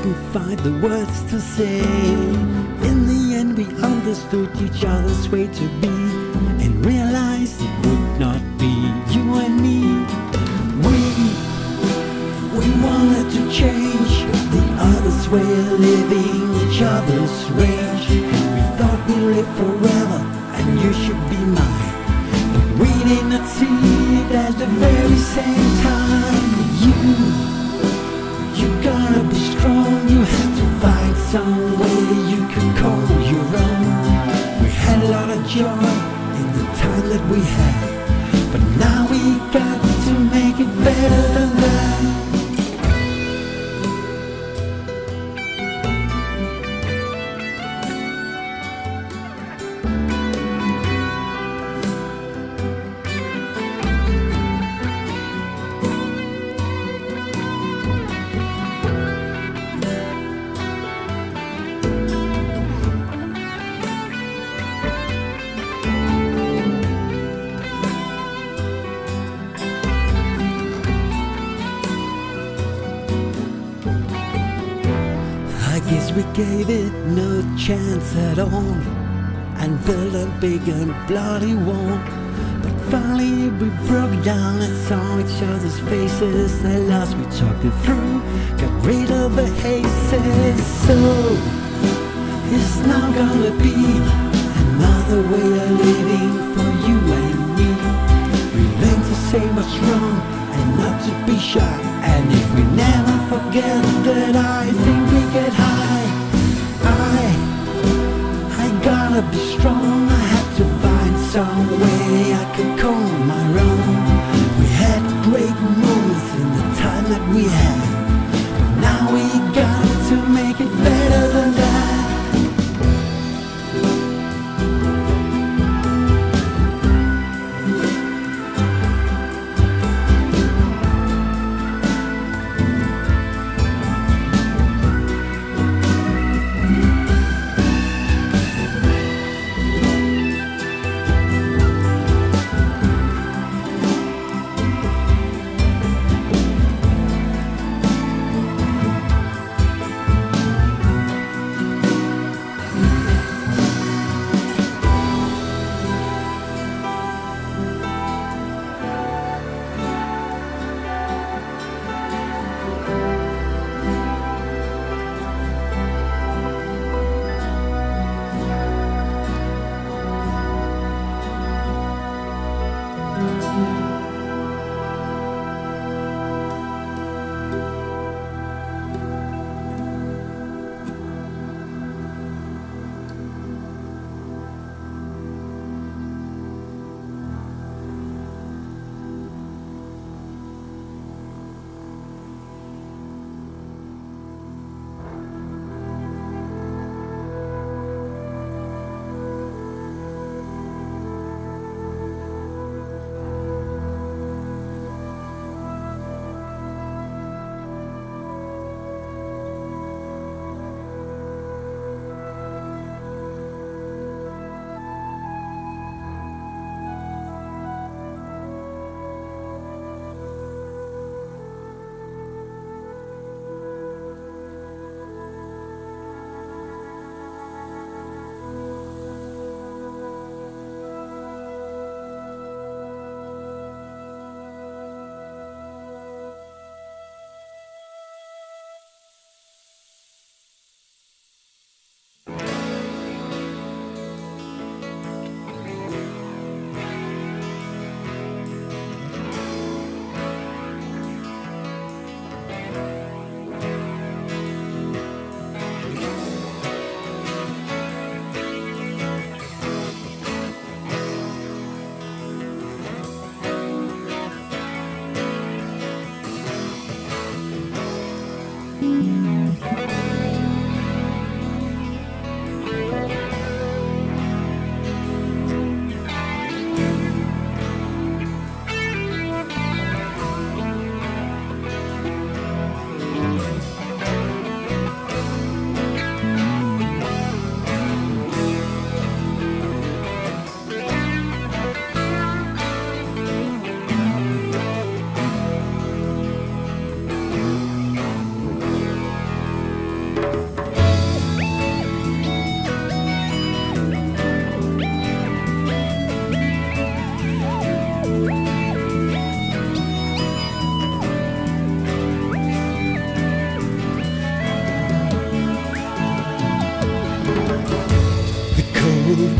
couldn't find the words to say. In the end we understood each other's way to be, and realized it would not be you and me. We wanted to change the other's way of living, each other's range. We thought we'd live forever and you should be mine, but we did not see it at the very same time. You gotta be strong, you have to find some way you can call your own. We had a lot of joy in the time that we had, but now we got to make it better than that. We gave it no chance at all, and built a big and bloody wall. But finally we broke down and saw each other's faces. At last we talked it through, got rid of the hazes. So it's now gonna be another way of living for you and me. We learn to say what's wrong and not to be shy, and if we never forget that I think we get high. I gotta be strong, I had to find some way I could call my own. We had great moments in the time that we had, but now we got to make it better than that.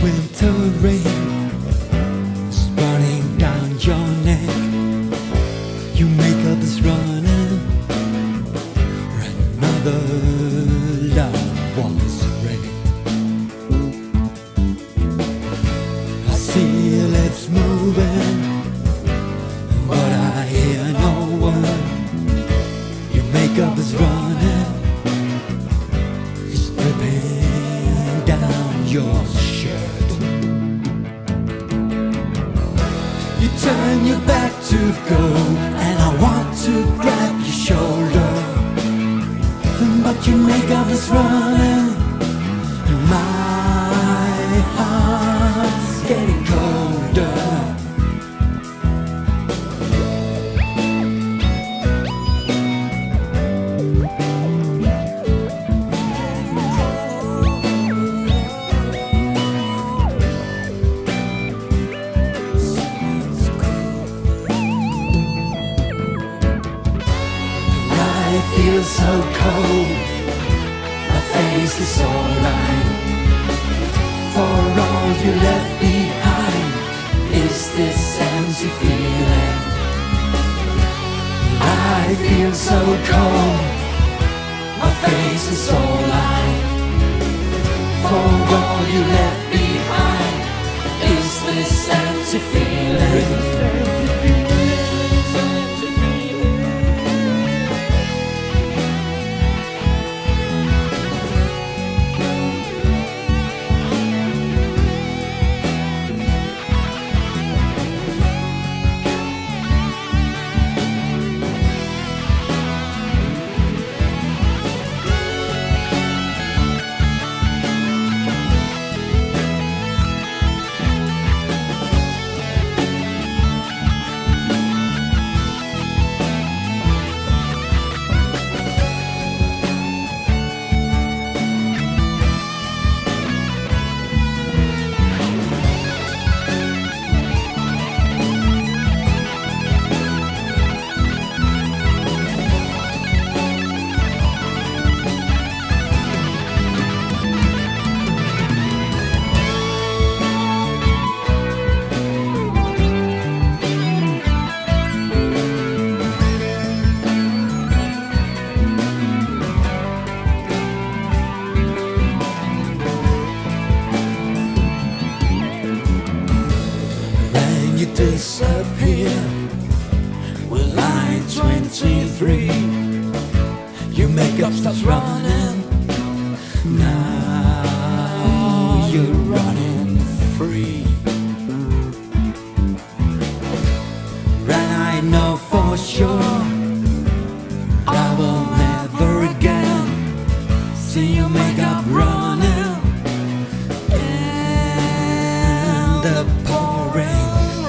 winter rain is running down your neck. Your makeup is running. Another love was ready. I see your lips moving, but I hear no word. Your makeup is running. It's dripping down your shirt. You turn your back to go, and I want to grab your shoulder, but your makeup is running, and my heart's getting colder. Feels so cold, my face is all right. For all you left behind is this empty feeling. I feel so cold, my face is all right. For all you left behind is this empty feeling. Disappear with line 23. Your makeup stops running. Now you're running free. And I know for sure I will never again see your makeup running in the pouring.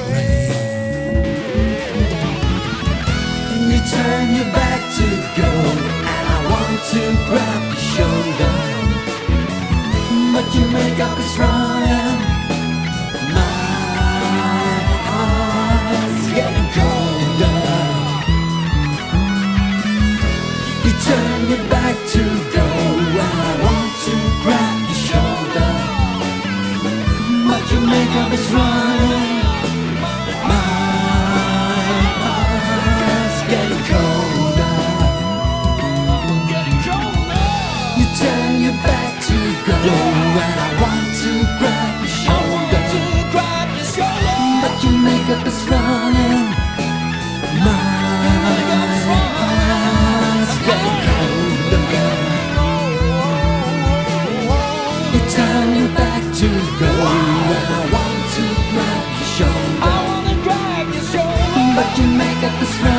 Turn your back to go, and I want to grab your shoulder, but your makeup is running. My heart's getting colder. You turn your back to go, and I want to grab your shoulder, but your makeup is running. And I want to grab your shoulder, but your makeup is running. My heart's getting colder. You turn your back to go, and I want to grab your shoulder, but your makeup is running.